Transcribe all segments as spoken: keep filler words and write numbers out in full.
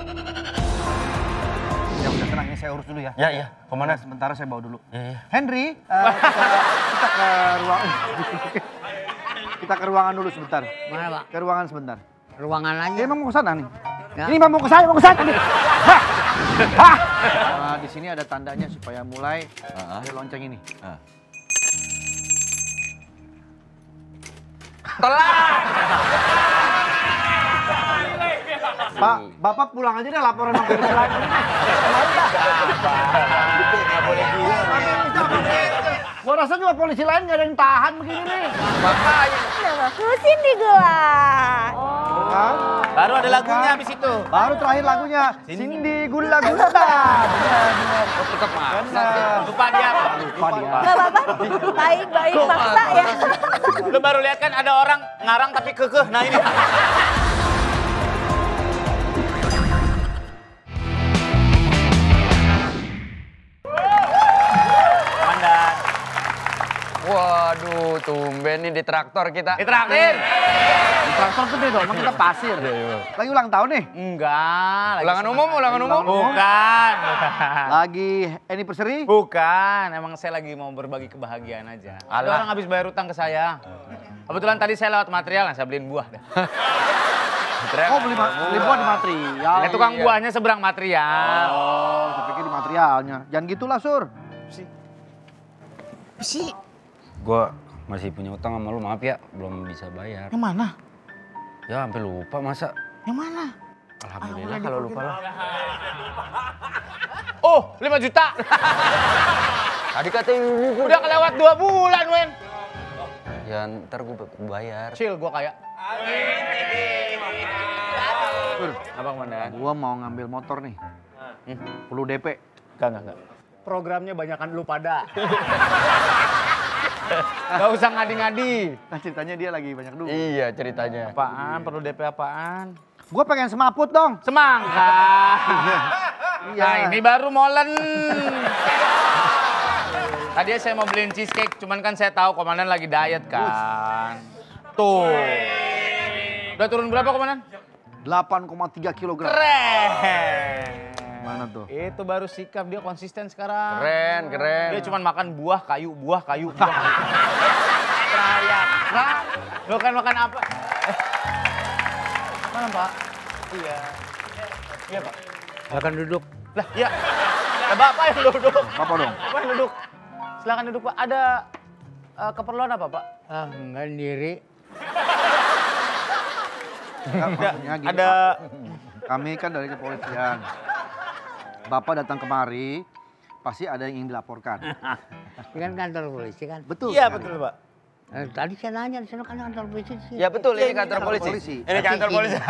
Ya udah tenang, ini saya urus dulu ya. Ya, iya. Komandan. Sementara saya bawa dulu. Iya, iya. Henry, uh, kita, kita ke ruang... kita ke ruangan dulu sebentar. Mana, Pak? Ke ruangan sebentar. Ruangan aja. Ini emang mau ke sana nih. Ya. Ini emang mau ke sana, mau ke sana. Hah! Hah! Nah, di sini ada tandanya supaya mulai Uh-huh. dari lonceng ini. Uh. Pak, Bapak pulang aja deh laporan sama polisi lain. Nggak boleh gila. Gua rasa juga polisi lain nggak ada yang tahan begini nih. Makanya. Namaku Cindy Gula. Kan? Baru ada lagunya habis itu. Baru terakhir lagunya Cindy Gula Gula. Tetap maksa. Benar. Lupa dia. Lupa dia. Gak apa-apa. Baik-baik maksa ya. Lu baru lihat kan ada orang ngarang tapi kekeh. Nah ini. Komandan. Waduh, tumben nih di traktor kita. Ditraktir. Di traktor gede dong, emang kita pasir. Lagi ulang tahun nih? Enggak. lagi Ulangan umum, ulangan umum. Bukan. Lagi anniversary? Bukan, emang saya lagi mau berbagi kebahagiaan aja. Ada Alah. orang habis bayar utang ke saya. Kebetulan tadi saya lewat material, nah saya beliin buah. Oh beli, ma- beli buah di material. Ya, tukang buahnya seberang material. Oh, saya pikir di materialnya. Jangan gitulah, Sur. Sih. Gua masih punya utang sama lu, maaf ya, belum bisa bayar. Yang mana? Ya sampai lupa masa. Yang mana? Alhamdulillah kalau lupa lah. Oh, lima juta. Tadi katanya Udah kelewat dua bulan, Wen. ya ntar gua bayar. Chill, gua kaya. Sur, Apa komandan? gua mau ngambil motor nih. Hmm. Perlu D P. Enggak, enggak, enggak. Programnya banyakan lu pada. Gak usah ngadi-ngadi. Nah ceritanya dia lagi banyak duit. Iya ceritanya. Apaan? Perlu D P apaan? Gua pengen semaput dong. Semangka. Iya. Nah ini baru molen. Tadi saya mau beliin cheesecake, cuman kan saya tahu komandan lagi diet kan. Tuh. Udah turun berapa komandan? delapan koma tiga kilogram. Keren. Mana tuh? Itu baru sikap, dia konsisten sekarang. Keren, keren. Dia cuma makan buah, kayu, buah, kayu, buah. Raya. Nah, lo kan makan apa? Eh. Mana Pak? Iya. Iya Pak. Silakan duduk. Lah, iya. Lah, Bapak yang duduk. Apa dong? Bapak yang duduk. Silakan duduk Pak. Ada uh, keperluan apa Pak? Ah, enggak sendiri. Enggak, maksudnya gini, Ada. Pak. Kami kan dari kepolisian. Bapak datang kemari, pasti ada yang ingin dilaporkan. Ini kan kantor polisi kan. Betul. Iya sekali. betul Pak. Eh, tadi saya nanya di sana kan kantor polisi sih. Ya betul, Iya, ini ini kantor kantor polisi. polisi. Ini kantor Tapi polisi.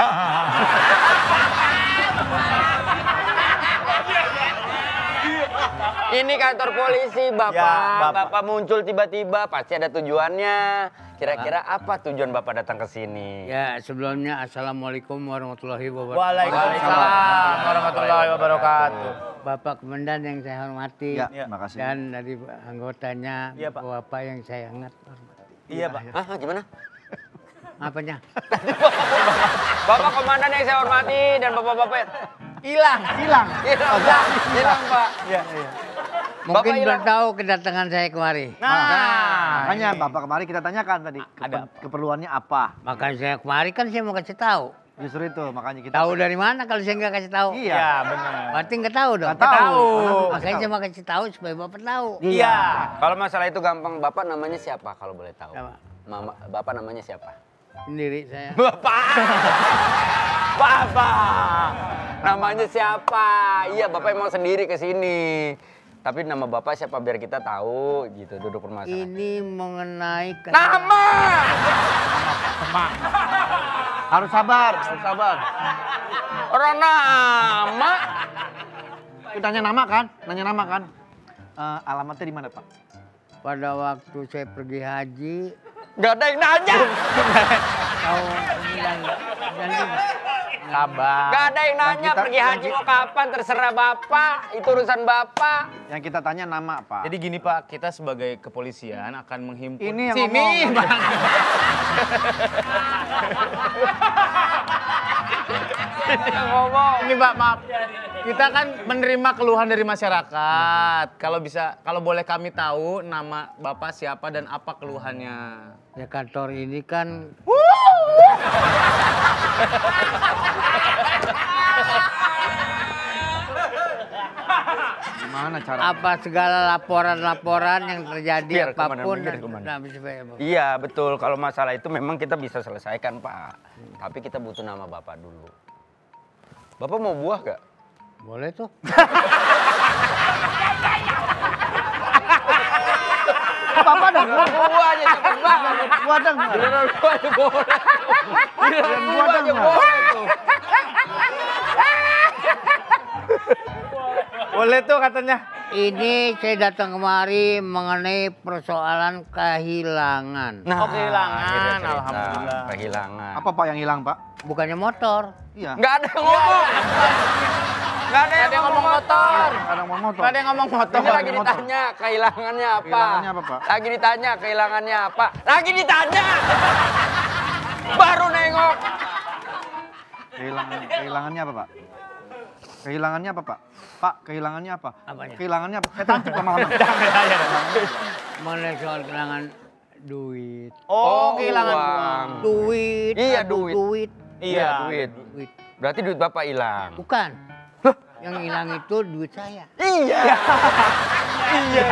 Ini kantor polisi, Bapak. Ya, Bapak. Bapak muncul tiba-tiba, pasti ada tujuannya. Kira-kira apa tujuan Bapak datang ke sini? Ya, sebelumnya Assalamualaikum warahmatullahi wabarakatuh. Waalaikumsalam warahmatullahi wabarakatuh. Bapak Komandan yang saya hormati. Ya, Ya. makasih. Dan dari anggotanya, Iya, Pak. Bapak yang saya sangat hormati. Iya Pak. Hah, gimana? Apanya? Bapak Komandan yang saya hormati dan Bapak-Bapak Hilang. Hilang. hilang, hilang Pak. Iya, iya. Mungkin Bapak belum hilang. tahu kedatangan saya kemari. Nah, Makanya ini. Bapak kemari kita tanyakan tadi keper- Ada. keperluannya apa. Maka saya kemari kan saya mau kasih tahu. Justru itu makanya kita Tahu dari mana kalau saya nggak kasih tahu? Iya. Iya benar. Berarti nggak tahu dong. Nggak tahu. Tahu. Karena Makanya saya mau kasih tahu supaya Bapak tahu. Iya. Kalau masalah itu gampang, Bapak namanya siapa kalau boleh tahu? Siapa? Mama, Bapak namanya siapa? Sendiri saya. Bapak. Bapak. Namanya siapa? Iya, Bapak emang sendiri ke sini. Tapi nama Bapak siapa biar kita tahu gitu duduk permasalahan. Ini mengenai ke- Nama. Harus sabar, harus sabar. Orang nama. Kita tanya nama kan? Nanya nama kan? Eh, alamatnya di mana, Pak? pada waktu saya pergi haji Gak ada yang nanya. tahun sembilan sembilan lima. Sabar. Gak ada yang nanya kita- pergi haji mau kapan terserah Bapak. Itu urusan Bapak. Yang kita tanya nama, Pak. Jadi gini Pak, kita sebagai kepolisian akan menghimpun. Ini yang Sini, ngomong. Bang. Yang ngomong. Ini Mbak, maaf. Kita kan menerima keluhan dari masyarakat. Kalau bisa, kalau boleh kami tahu nama Bapak siapa dan apa keluhannya. Ya kantor ini kan Gimana cara? apa segala laporan-laporan yang terjadi Biar kemana, apapun biar dan kemana. nah, supaya Bapak. Iya betul, kalau masalah itu memang kita bisa selesaikan Pak. Tapi kita butuh nama Bapak dulu. Bapak mau buah gak? Boleh tuh. Bapak ada buah. Buahnya cepet banget. Buah ada nggak? Beneran buahnya boleh. Beneran Buah ada buahnya nggak? boleh tuh. Boleh tuh katanya. Ini saya datang kemari mengenai persoalan kehilangan. Nah, Oh, kehilangan. akhirnya cerita. Alhamdulillah. Kehilangan. Apa Pak yang hilang Pak? Bukannya motor. Iya. Nggak ada yang ngomong. Nggak ada yang Ada yang ngomong ngomong motor. Nggak ada yang motor. Nggak ada yang ngomong motor. Ini lagi ditanya kehilangannya apa? Kehilangannya apa, Pak? Lagi ditanya kehilangannya apa? Lagi ditanya. Baru nengok. Kehilangan, kehilangannya apa Pak? Kehilangannya apa Pak? Pak, kehilangannya apa? Apanya? Kehilangannya apa? Saya tangkap lama-lama. Mengenai soal kehilangan duit. Oh, kehilangan uang. uang. Duit. Iya, aduh, duit. duit. Iya, duit. Duit. Berarti duit Bapak hilang. Bukan. Yang hilang itu duit saya. Iya. Iya.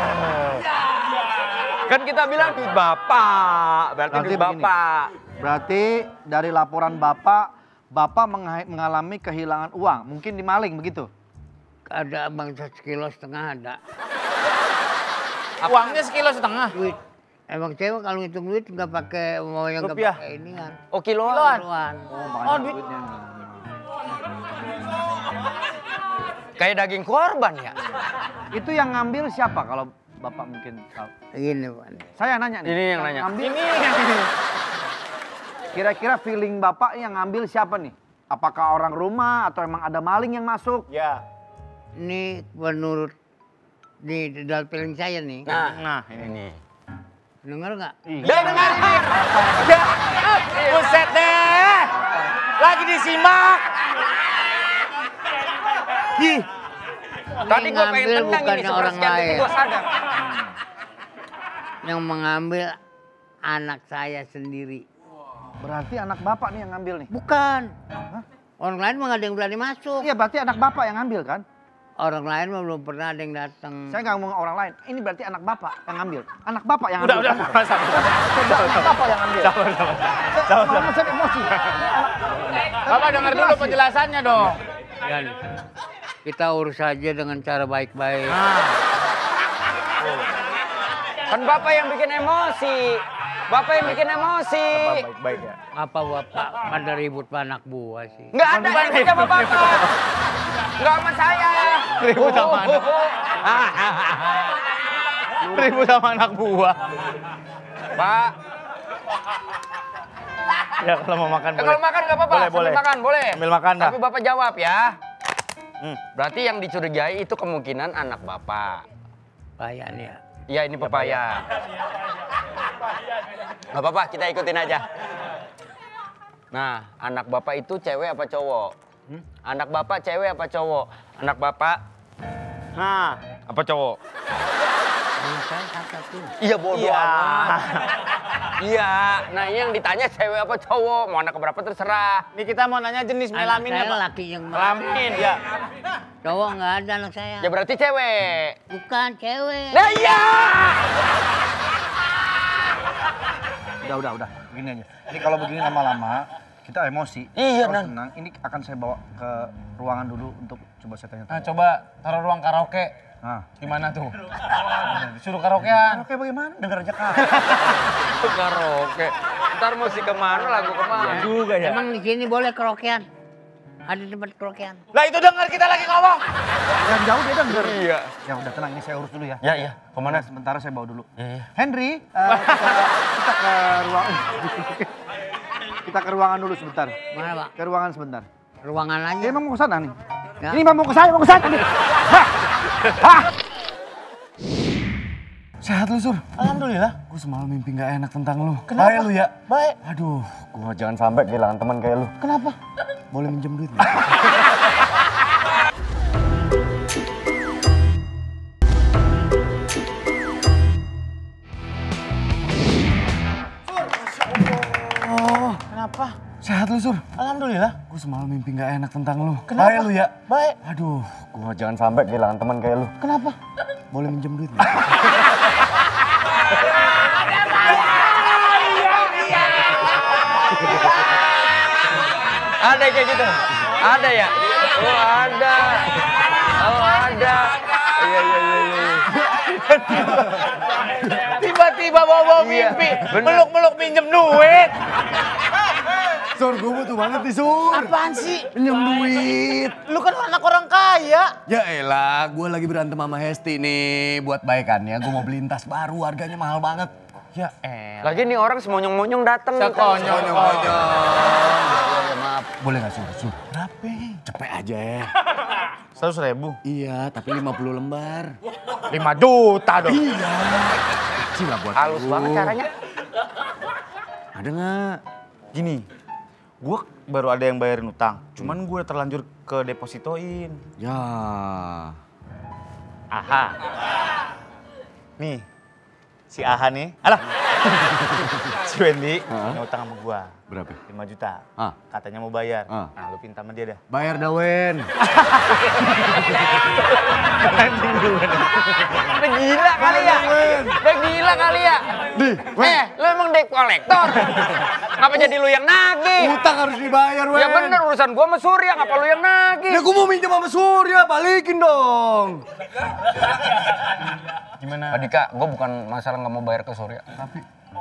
Kan kita bilang duit Bapak, berarti, Berarti duit begini. Bapak. Berarti dari laporan Bapak, Bapak menga- mengalami kehilangan uang. Mungkin dimaling begitu? Ada abang sekilo setengah ada. Uangnya sekilo setengah. Duit. Emang cewek kalau ngitung duit nggak pakai mau yang nggak Rupiah. pakai ini kan. Oh, kiloan. Kiloan. Oh, duit. duitnya. Kayak daging korban ya. Itu yang ngambil siapa kalau Bapak mungkin tahu? Gini Pak. Saya nanya nih. Ini yang nanya. Ngambil, Ini yang ini. kira-kira feeling Bapak yang ngambil siapa nih? Apakah orang rumah atau emang ada maling yang masuk? Ya. Ini menurut di dalam feeling saya nih. Nah, Nah, ini. Dengar nggak? dengar ini. Ya. Buset deh. Lagi disimak. Ih. Tadi Ini gua pengen ngambil tendang ini bukannya orang sepersekian detik lain. gua sadar. Yang mengambil anak saya sendiri. Berarti anak Bapak nih yang ngambil nih? Bukan. Orang lain mah nggak ada yang berani masuk. Iya berarti anak Bapak yang ngambil kan? Orang lain mah belum pernah ada yang datang. Saya nggak ngomong orang lain. Ini berarti anak Bapak yang ngambil. Anak Bapak yang Udah, ngambil. udah. Sabar, sabar. Sudah, anak Bapak yang ngambil. Sabar, sabar. Sabar, Mama sabar. saya emosi. Ini anak- Bapak dengar dulu penjelasannya dong. Dan kita urus saja dengan cara baik-baik. Nah. Kan Bapak yang bikin emosi. Bapak yang bikin emosi. Baik-baik ya. Apa bapak pada ribut sama anak buah sih? Nggak ada yang ribut sama Bapak. Nggak sama saya. Ribut sama anak. Ribut sama anak buah. Pak, Ya kalau mau makan eh, boleh. kalau makan nggak apa-apa. Boleh, Sambil boleh. makan, boleh. Sambil makan dah. Tapi Bapak jawab ya. Hmm. Berarti yang dicurigai itu kemungkinan anak Bapak. Bayan ya. Iya, ini pepaya. Nggak apa-apa, kita ikutin aja. Nah, anak Bapak itu cewek apa cowok? Hmm? Anak Bapak cewek apa cowok? Anak Bapak Nah, apa cowok? Anak saya satu. Iya, bodoh Iya. amat. Iya, nah ini yang ditanya cewek apa cowok, mau anak berapa terserah. ini kita mau nanya jenis Anak melaminnya, saya Pak. laki yang Kelamin, ya. Cowok nggak ada anak saya. Ya berarti cewek. Bukan cewek. Nah iya. Udah, udah, udah. Begini aja. Ini kalau begini lama-lama, kita emosi. Iya, Harus Nan. tenang. Ini akan saya bawa ke ruangan dulu untuk coba saya tanya. Nah, coba taruh ruang karaoke. Nah. Gimana tuh? Disuruh karaokean. Oke, bagaimana? Dengar aja kak. Karaoke. Ntar mesti kemana, lagu kemana? Juga ya. Emang di sini boleh kerokean? Ada tempat kerokean? Lah itu dengar kita lagi ngomong. Yang jauh dia denger. Iya. Ya udah tenang, ini saya urus dulu ya. Ya, iya. Kemana? Sementara saya bawa dulu. Iya, iya. Henry, eh, kita, kita ke ruangan. Kita ke ruangan dulu sebentar. Mana Pak? Ke ruangan sebentar. Ruangan aja. Dia emang mau ke sana nih. Ya. Ini emang mau ke saya, mau ke saya nih. Hah! Hah! Sehat lu, Sur? Alhamdulillah. Gue semalam mimpi gak enak tentang lu. Kenapa? Baik lu ya? Baik. Aduh, gue jangan sampai kehilangan teman kayak lu. Kenapa? Boleh minjem duit gak? Kenapa? Sehat lu, Sur? Alhamdulillah. Gue semalam mimpi gak enak tentang lu. Kenapa? Baik lu ya? Baik. Aduh, gue jangan sampai kehilangan teman kayak lu. Kenapa? Boleh minjem duit gak? Ada kayak gitu? Ada ya? Oh ada. Oh ada. Iya iya iya. iya. Tiba-tiba bawa-bawa Iya, mimpi, bener. meluk-meluk minjem duit. Sur, gue butuh banget nih, Sur. Apaan sih? Minjem duit. Lu kan anak orang kaya. Ya elah, gue lagi berantem sama Hesti nih. Buat baikannya, gue mau beliin tas baru, harganya mahal banget. Ya eh. Lagi nih orang semonyong-monyong dateng. Sekonyong-konyong. Maaf, boleh gak, Sur? Sur, berapa? Cepet aja ya. Seratus ribu? Iya, tapi lima puluh lembar. Lima juta dong. Iya. Kecil lah buat Halus lu. banget caranya. Ada nggak? Gini, gue baru ada yang bayarin utang. Cuman gue terlanjur ke depositoin. Ya. Aha. Nih, si Aha nih. Alah. Si Wendy punya utang sama gue. Berapa? lima juta. Ah. Katanya mau bayar. Ah. Nah, lu pinta sama dia dah. Bayar dah, Wen. Udah gila kali ya? Udah gila kali ya? Eh, lu emang debt kolektor? Ngapa jadi lu yang nagih? Utang harus dibayar, Wen. Ya bener, urusan gua sama Surya, ngapa lu yang nagih? Ya gue mau minjem sama Surya, balikin dong. Gimana? Adika, gua bukan masalah nggak mau bayar ke Surya. Tapi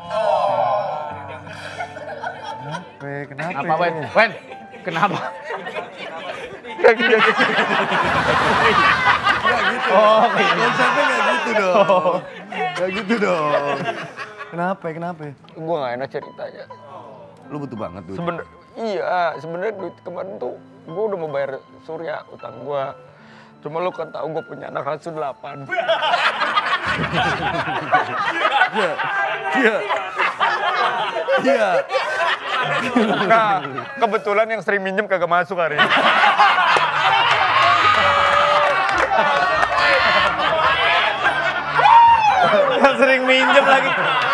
Kenapa? Kenapa, Wen? Wen, kenapa? Gak gitu. Oh, konsepnya gak gitu dong. Gak gitu dong. Kenapa? Kenapa? gua nggak enak ceritanya. Lu butuh banget duit. Sebener, iya, sebenarnya duit kemarin tuh gua udah mau bayar Surya utang gua. Cuma lu kan tahu gua punya anak asuh delapan. Iya. Iya. Iya. Nah, kebetulan yang sering minjem kagak masuk hari ini. Yang sering minjem lagi.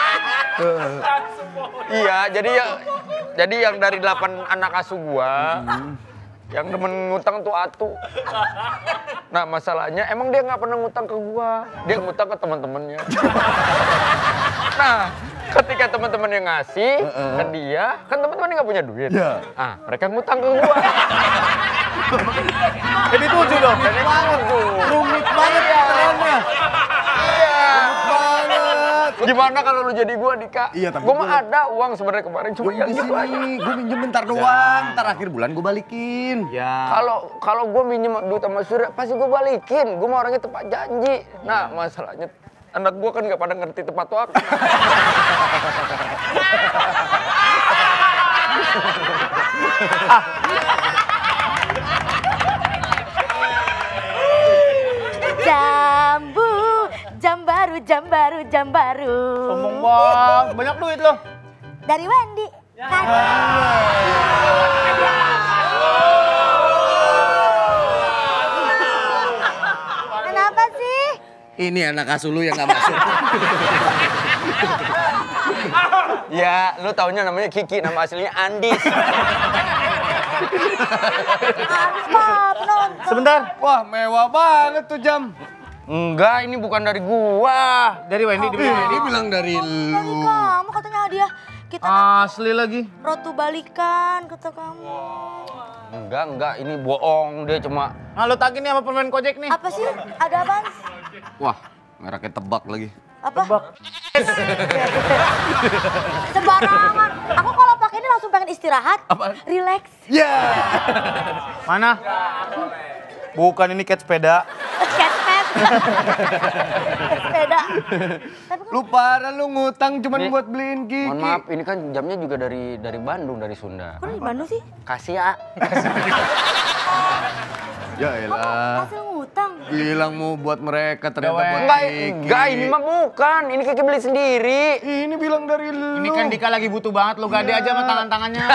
Iya, jadi ya, jadi yang dari delapan anak asuh gua, yang demen ngutang tuh Atu. Nah, masalahnya emang dia nggak pernah ngutang ke gua, dia ngutang ke teman-temannya. Nah, ketika teman-teman yang ngasih ke dia, kan teman-temannya nggak punya duit. Iya. Ah, mereka ngutang ke gua. Jadi tujuh dong. Jadi banget tuh. Rumit banget ya caranya. Iya. Banget. Gimana kalau lu jadi gua, Dika? Iya, tapi gua mah gua- ada uang sebenarnya kemarin, cuma Gue yang di gitu aja. sini, gue minjem bentar doang. Ntar akhir bulan gue balikin. Ya. Kalau kalau gue minjem duit sama Surya, pasti gue balikin. Gue mau orangnya tepat janji. Nah, masalahnya anak gue kan nggak pada ngerti tepat waktu. Jambu, jam baru, jam baru, jam baru. Sombong banget, banyak duit loh. Dari Wendy. Kan? Kenapa sih? Ini anak asuh lu yang gak masuk. Ya, lu taunya namanya Kiki, nama aslinya Andis. Harus mah penonton. Sebentar. Wah, mewah banget tuh jam. Enggak, ini bukan dari gua. Dari Wendy, dari Ih, Wendy. dia bilang dari Dari lu. kamu katanya hadiah. Kita nanti Asli lagi. rotu balikan kata kamu. Enggak, enggak, ini bohong. Dia cuma Nah, lu tagih nih sama permen Kojek nih. Apa sih? Ada apaan? Wah, mereknya tebak lagi. Apa? Sembarangan. Aku kalau pakai ini langsung pengen istirahat. Apaan? Relax. Ya. Mana? Bukan, ini cat sepeda. Catpad. Sepeda. Tapi kan Lu parah lu ngutang cuman Ini- buat beliin Kiki. mohon maaf, ini kan jamnya juga dari dari Bandung, dari Sunda. kok di Bandung sih? Kasih ya. Ya elah. Hasil ngutang. Bilang mau buat mereka, ternyata Wen. buat Enggak, Kiki. enggak, ini mah bukan. Ini Kiki beli sendiri. Ini bilang dari lu. Ini kan Dika lagi butuh banget lo gade aja sama tangan-tangannya.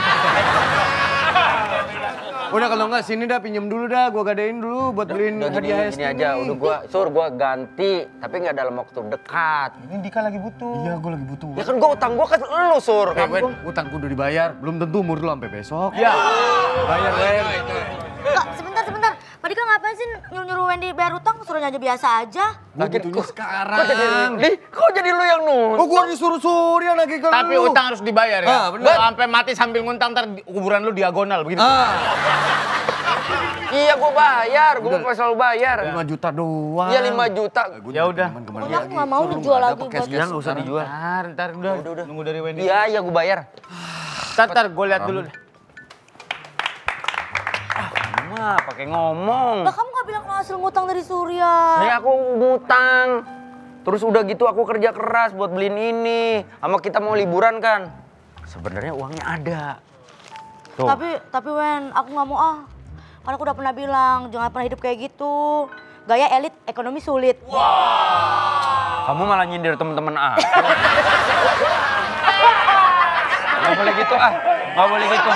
Udah kalau enggak sini dah pinjem dulu dah, gua gadein dulu buat beliin Udah gini, hadiah gini Hesti aja, nih. udah gua sur gua ganti, tapi nggak dalam waktu dekat. Ini Dika lagi butuh. Iya, gua lagi butuh. Ya kan gua utang gua ke lu sur. Eh, Kan Wen, gua- utangku udah dibayar, belum tentu umur lu sampai besok. Ya. Bayar, Wen. Enggak, sebentar, sebentar. Pak Dika ngapain sih nyuruh-nyuruh Wendy bayar utang? Suruh aja biasa aja. Nah, jadi- gitunya kok- sekarang. Kok jadi, Di, kok jadi lu yang nuntut? Oh, gua disuruh-suruh ya lagi ke Tapi lu. utang harus dibayar ya. Ah, bener. Lo sampai mati sambil nguntang ntar di- kuburan lu diagonal begitu. Ah, Iya gua bayar, gua Udah. mau selalu bayar. lima juta doang. Iya lima juta. Ya udah. Pokoknya aku nggak mau dijual lagi buat Iya nggak usah dijual. Ntar, ntar udah, nunggu dari Wendy. Iya iya gua bayar. Ntar, ntar gue lihat dulu deh. Mah pakai ngomong. Lah kamu nggak bilang kalau hasil ngutang dari Surya? Nih aku ngutang. Terus udah gitu aku kerja keras buat beliin ini. Sama kita mau liburan kan. Sebenarnya uangnya ada. Tuh. Tapi, tapi Wen, aku nggak mau ah. Karena aku udah pernah bilang, jangan pernah hidup kayak gitu. Gaya elit, ekonomi sulit. Kamu malah nyindir teman-teman ah. Gak boleh gitu ah. Gak boleh gitu.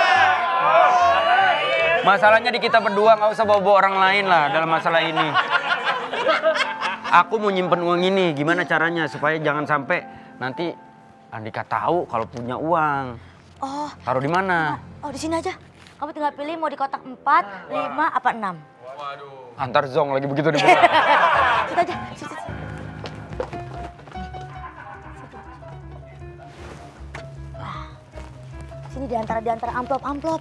Masalahnya di kita berdua, nggak usah bawa-bawa orang lain lah dalam masalah ini. Aku mau nyimpen uang ini, gimana caranya supaya jangan sampai nanti Andika tahu kalau punya uang. Oh, Taruh di mana? oh di sini aja. Kamu tinggal pilih mau di kotak empat, lima, apa enam. Antar zong lagi begitu di bawah. Situ aja, situ. situ. Wah, sini di antara di antara amplop-amplop.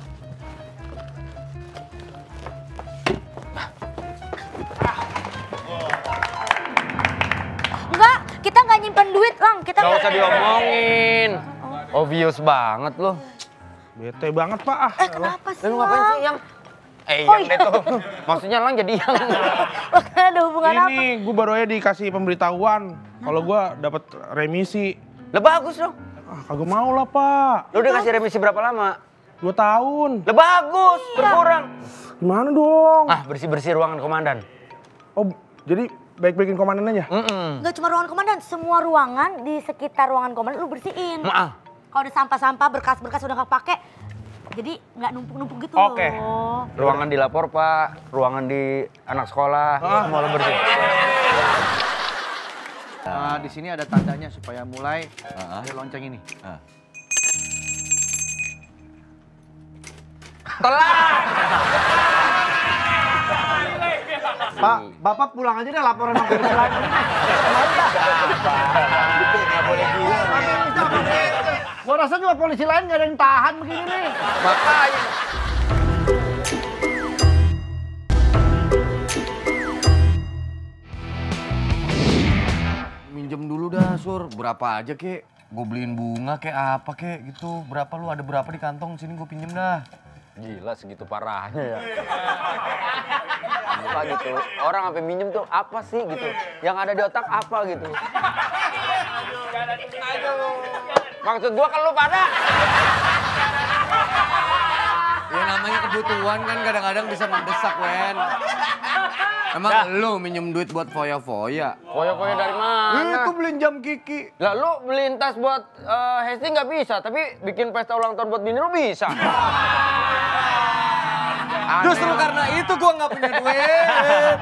Enggak, kita nggak nyimpen duit, Lang. Kita Gak usah diomongin. Obvious banget loh. Bete banget pak ah. Eh, kenapa sih, Lu ngapain Lang? sih yang? Eh, Oh, yang iya. deh tuh. Maksudnya lang jadi yang. Makanya ada hubungan apa? Ini gue baru aja dikasih pemberitahuan kalau gue dapat remisi. Lah bagus dong. Ah, kagak mau lah pak. Lu udah kasih remisi berapa lama? Dua tahun. Lah bagus, berkurang. Gimana dong? Ah, bersih-bersih ruangan komandan. Oh jadi baik-baikin komandan aja? Mm-mm. Nggak cuma ruangan komandan, semua ruangan di sekitar ruangan komandan lu bersihin. Maaf. Kalau ada sampah-sampah, berkas-berkas udah nggak pakai, jadi nggak numpuk-numpuk gitu Oke. loh. Ruangan di lapor, Pak. Ruangan di anak sekolah. Semua lo bersih. Nah, di sini ada tandanya supaya mulai dari lonceng ini. Telat! Pak, Bapak pulang aja deh laporan sama polisi lain. Gua rasa juga polisi lain nggak ada yang tahan begini nih. Makanya. Minjem dulu dah, Sur. Berapa aja, kek? Gue beliin bunga kek apa kek gitu. Berapa lu ada berapa di kantong sini gue pinjem dah. Gila segitu parahnya ya. Apa gitu. Orang sampai minjem tuh apa sih gitu. Yang ada di otak apa gitu. Maksud gua kan lu pada. Ya namanya kebutuhan kan kadang-kadang bisa mendesak, Wen. Emang lu minjem duit buat foya-foya? Foya-foya dari mana? Itu beliin jam Kiki. Lah lu beliin tas buat uh, Hesti nggak bisa, tapi bikin pesta ulang tahun buat bini lu bisa. Justru karena itu gua nggak punya duit.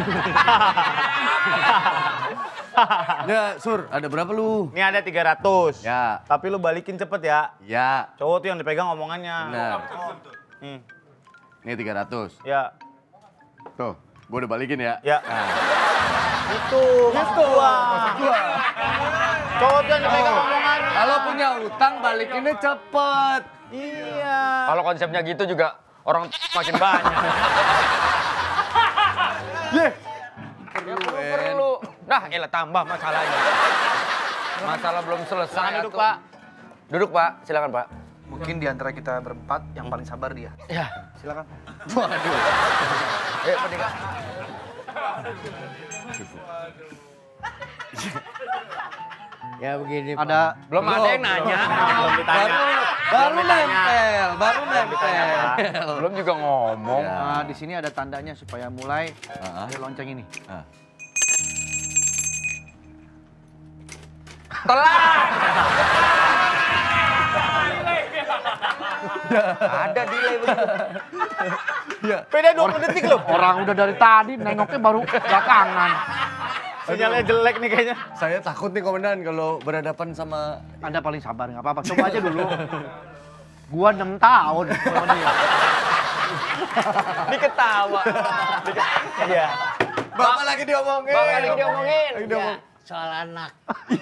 Ya, Sur, ada berapa lu? Ini ada tiga ratus. Ya. Tapi lu balikin cepet ya. Ya, Cowok tuh yang dipegang omongannya. benar. Nih, Nih tiga ratus. ya. Tuh, gua udah balikin ya. Ya. Itu, maksud gua. Cowok tuh yang dipegang omongannya. Kalau punya utang balikinnya cepet. Iya. Kalau konsepnya gitu juga orang makin banyak. Ye. Ya, perlu, perlu. Nah, elah tambah masalahnya. Masalah belum selesai. Silakan duduk, atuh. Pak. Duduk, Pak. Silakan, Pak. Mungkin di antara kita berempat yang paling sabar dia. Ya, Silakan. Waduh. ayo Pak Dika. Ya begini Pak. Ada Belum ada yang nanya. Belum ditanya. Baru nempel, baru nempel. Belum juga ngomong. Ya. Nah, di sini ada tandanya supaya mulai Ah. dari lonceng ini. Ah. Ada delay begitu. Beda dua puluh detik loh. Orang udah dari tadi nengoknya baru belakangan. Sinyalnya jelek nih kayaknya. Saya takut nih komandan kalau berhadapan sama Anda paling sabar nggak apa-apa. Coba aja dulu. Gua enam tahun sama dia. Diketawa. Iya. Bapak lagi diomongin. Bapak lagi diomongin. Lagi Ya, diomongin. soal anak.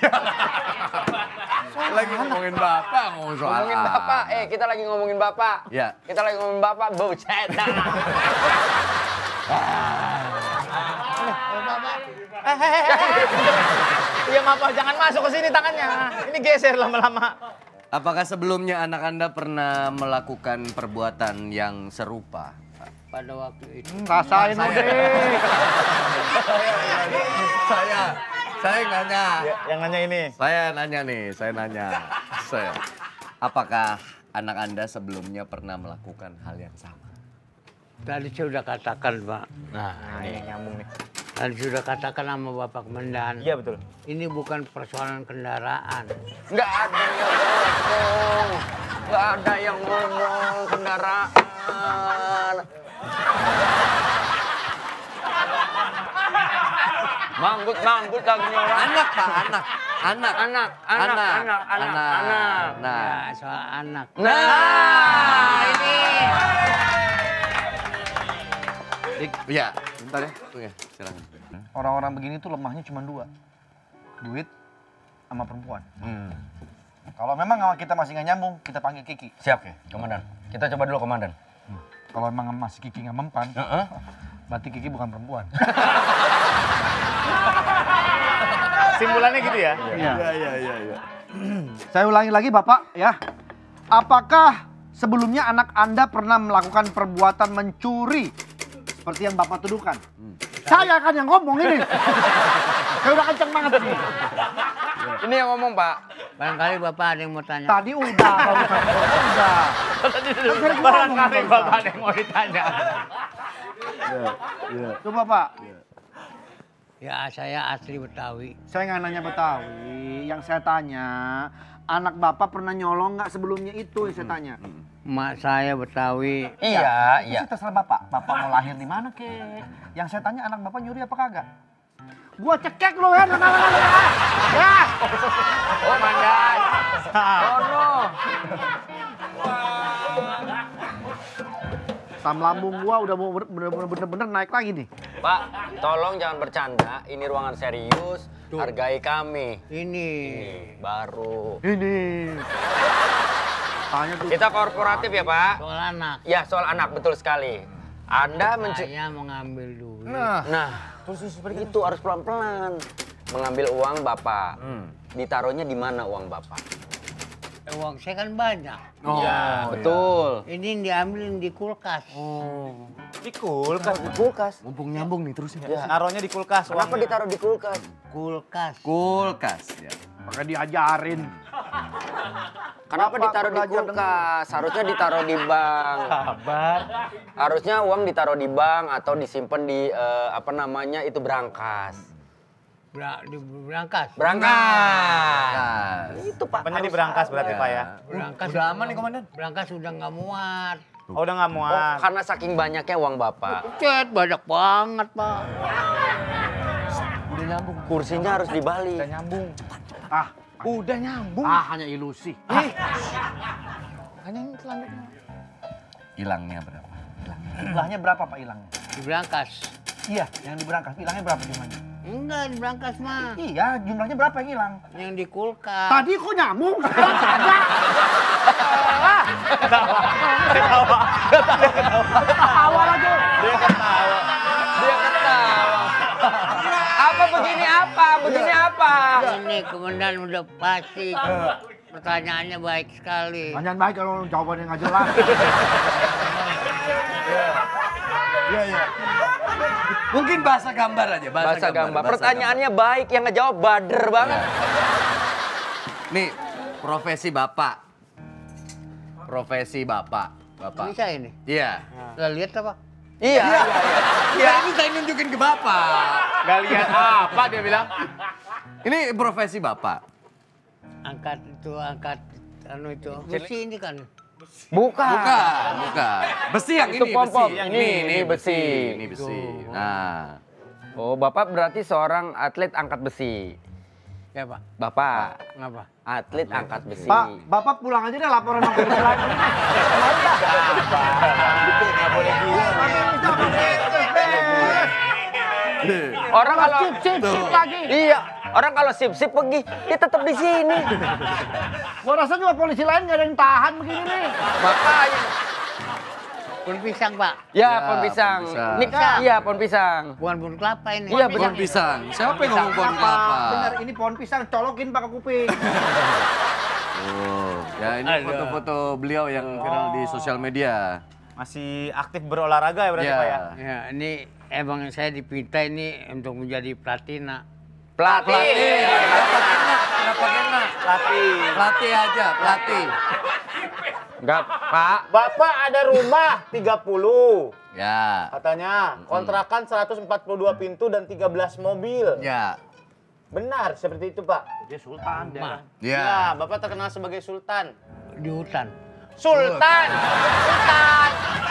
Lagi ngomongin bapak, ngomong soal Ngomongin anak. bapak. Eh, kita lagi ngomongin bapak. Ya. Kita lagi ngomongin bapak. Buset. Iya maaf, Pak, jangan masuk ke sini tangannya. Ini geser lama-lama. Apakah sebelumnya anak Anda pernah melakukan perbuatan yang serupa? Pada waktu itu. Rasain udah. Saya, saya nanya. Ya, yang nanya ini. Saya nanya nih, saya nanya. Saya, apakah anak Anda sebelumnya pernah melakukan hal yang sama? Tadi saya sudah katakan Pak. Nah, ini nyambung nih. Tadi sudah katakan sama Bapak Komandan. Iya betul. Ini bukan persoalan kendaraan. Nggak ada yang ngomong. Nggak ada yang ngomong kendaraan. Manggut-manggut lagi orang. Anak Pak, anak. Anak, Anak, anak, anak, anak, anak. Nah, Ya, soal anak. Nah, ini. Dik, ya. bentar ya. Oke, silakan. Orang-orang begini tuh lemahnya cuma dua. Duit sama perempuan. Hmm. Kalau memang kita masih nggak nyambung, kita panggil Kiki. Siap ya, komandan. Kita coba dulu komandan. Kalau memang masih Kiki nggak mempan, Heeh. berarti Kiki bukan perempuan. Simpulannya gitu ya? Iya. iya, iya, iya. Saya ulangi lagi Bapak ya. Apakah sebelumnya anak Anda pernah melakukan perbuatan mencuri seperti yang Bapak tuduhkan? Hmm. Saya kan yang ngomong ini. Saya udah kenceng banget ini. Ini yang ngomong, Pak. Barangkali Bapak ada yang mau tanya. Tadi udah, barusan udah. Barangkali Bapak ada yang mau ditanya. Coba Pak, Ya, saya asli Betawi. saya nggak nanya Betawi. Yang saya tanya, anak Bapak pernah nyolong nggak sebelumnya itu yang saya tanya? Mak saya Betawi. Iya, Itu sih terserah Bapak. Bapak mau lahir di mana kek? Yang saya tanya anak Bapak nyuri apa kagak? Gua cekek lo ya, ya. Oh, Mandan. Oh, no. Asam lambung gua udah mau bener-bener naik lagi nih. Pak, tolong jangan bercanda. Ini ruangan serius. Hargai kami. Ini. Ini baru. Ini. Tanya tuh. Kita korporatif ya, Pak? Soal anak. Ya, soal anak betul sekali. Anda mencuri. Saya mengambil duit. Nah, terus seperti itu harus pelan-pelan. Mengambil uang Bapak. Ditaruhnya di mana uang Bapak? Uang saya kan banyak. Oh, Ya, betul. Ini diambil di kulkas. Di kulkas. Di kulkas. Mumpung nyambung nih terus ya. Naruhnya di kulkas. Kenapa uangnya. ditaruh di kulkas? Kulkas. Kulkas ya. Maka diajarin. Kenapa Bapak ditaruh di belajar kulkas? Harusnya ditaruh di bank. Sabar. Harusnya uang ditaruh di bank atau disimpan di eh, apa namanya itu berangkas. Bra di berangkas. Berangkas. Itu Pak. Apanya di harus berangkas ada. berarti Pak ya? Berangkas Udah aman nih, Komandan? Berangkas sudah nggak muat. Oh udah nggak Oh, muat. karena saking banyaknya uang Bapak. Cet, banyak banget, Pak. Udah nyambung. Kursinya harus dibalik. Udah nyambung. Ah, Udah nyambung. ah hanya ilusi. Hanya yang selanjutnya. Hilangnya berapa? Jumlahnya berapa Pak hilangnya? Di berangkas. Iya, yang di berangkas. Hilangnya berapa jumlahnya? Enggak, di berangkas mah. Iya, jumlahnya berapa yang hilang? Yang di kulkas. Tadi kok nyambung? Kagak. Ketawa lagi. Dia ketawa. Dia ketawa. Apa begini apa? Begini apa? Ini komandan udah pasti. Pertanyaannya baik sekali. Pertanyaan baik kalau jawabannya nggak jelas. Iya, iya. Mungkin bahasa gambar aja, bahasa, Bahasa gambar. bahasa Pertanyaannya baik, yang ngejawab bader banget. Nih, profesi Bapak. Profesi Bapak. Bapak. Ini saya ini. Iya. Lah lihat apa? Iya. Iya, ini saya nunjukin ke Bapak. Gak lihat apa dia bilang. Ini profesi Bapak. Angkat itu, angkat anu itu. Besi ini kan. Bukan. Bukan, bukan. Besi yang Itu ini, pom-pom. besi. Yang Ini, ini, ini besi. Ini besi. Nah. Oh, Bapak berarti seorang atlet angkat besi. Ya Pak. Bapak, Ngapa? atlet angkat besi. Pak, Bapak pulang aja deh laporan sama polisi lain. Orang kalau sip sip lagi. Iya, orang kalau sip sip pergi, dia tetap di sini. Gua rasa juga polisi lain nggak ada yang tahan begini nih. Makanya. Pohon pisang Pak. Ya, Ya, pohon pisang. pohon pisang. Ini iya pohon pisang. Bukan pohon kelapa ini. Iya, Pohon pisang. Siapa yang ngomong pohon kelapa? Bener, ini pohon pisang, colokin pakai kuping. Oh, ya ini foto-foto beliau yang viral di sosial media. Masih aktif berolahraga ya berarti Ya. Pak ya? Ya, ini emang saya dipinta ini untuk menjadi platina. Pelatih. Kenapa kena? Kenapa kena? Latih. Pelatih aja, pelatih. Enggak, Pak. Bapak ada rumah tiga puluh. Ya, Katanya kontrakan seratus empat puluh dua pintu dan tiga belas mobil. ya, Benar seperti itu Pak? Dia sultan, dia. ya. Ya, Bapak terkenal sebagai Sultan. Di hutan. Sultan! Sultan!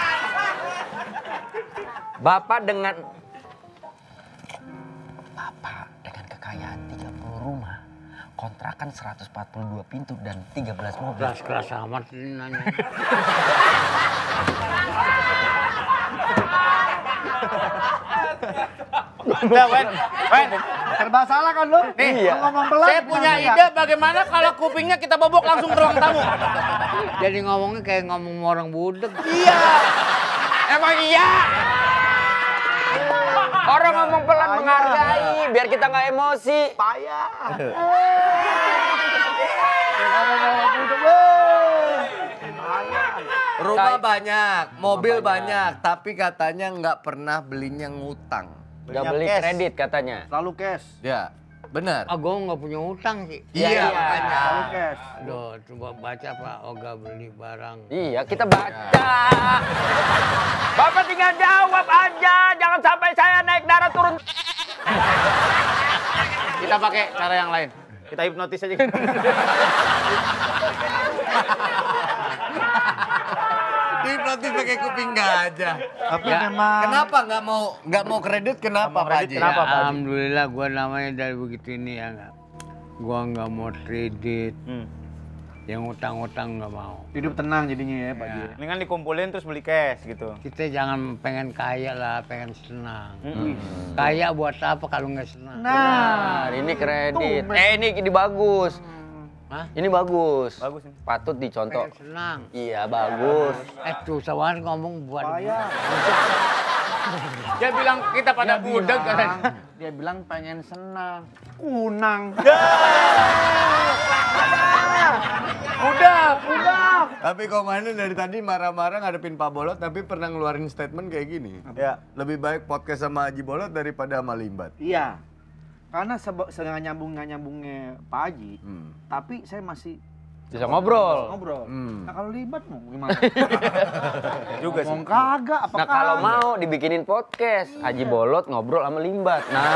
Bapak dengan Bapak dengan kekayaan tiga puluh rumah, kontrakan seratus empat puluh dua pintu dan tiga belas mobil. Keras-keras amat ini nanya. Udah, Wen. Wen. Serba salah kan lu? Nih, Lu ngomong pelan. Saya punya gimana ya? ide bagaimana kalau kupingnya kita bobok langsung ke ruang tamu. Jadi ngomongnya kayak ngomong sama orang budek. Iya. Emang iya. Orang ngomong pelan menghargai, biar kita nggak emosi. Payah. Rumah banyak, mobil banyak, tapi katanya nggak pernah belinya ngutang. Nggak Belinya beli cash. kredit katanya. Selalu cash. Ya, benar. Ah, gue nggak punya utang sih. Iya, makanya. Selalu cash. Aduh, coba baca Pak Oga beli barang. Iya, kita baca. Bapak tinggal jawab aja, jangan sampai saya naik darah turun. Kita pakai cara yang lain. Kita hipnotis aja. Hipnotis pakai kuping gajah. Tapi Ya, memang Kenapa nggak mau nggak mau kredit? Kenapa mau Pak kredit, Haji? kenapa? Ya, Pak Haji? alhamdulillah gue namanya dari begitu ini ya nggak. Gue nggak mau kredit, Hmm. yang utang-utang nggak mau. hidup tenang jadinya ya, Pak Ji. Ini kan dikumpulin terus beli cash gitu. Kita jangan pengen kaya lah, pengen senang. Mm-mm. Kaya buat apa kalau nggak senang? Nah, ini kredit. Eh, ini ini bagus. Hah? Ini bagus. Bagus ini. Patut dicontoh. Pengen senang. Iya, bagus. Eh susah banget ngomong buat Payah. Dia bilang kita pada Dia budak bilang- katanya. Dia bilang pengen senang. Kunang. Udah, udah. Tapi komandan dari tadi marah-marah ngadepin Pak Bolot, tapi pernah ngeluarin statement kayak gini. Ya. Lebih baik podcast sama Haji Bolot daripada sama Limbat. Iya. Karena sebe- sengaja nyambung nggak nyambungnya Pak Haji, Hmm. tapi saya masih Bisa ngobrol. ngobrol. Hmm. Nah kalau libat mau gimana? Juga sih. Ngomong kagak apa Nah, kalau kagak? mau dibikinin podcast, Haji Bolot ngobrol sama Limbat. Nah.